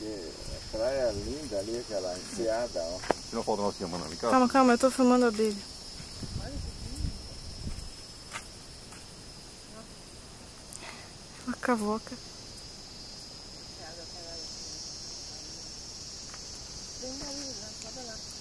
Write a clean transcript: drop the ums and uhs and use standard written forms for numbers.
A praia é linda ali, aquela enseada, ó. Tira uma foto nossa semana ali, cara. Calma, calma, eu tô filmando a dele. Uma cavoca. Bem ali, lá, sobe lá.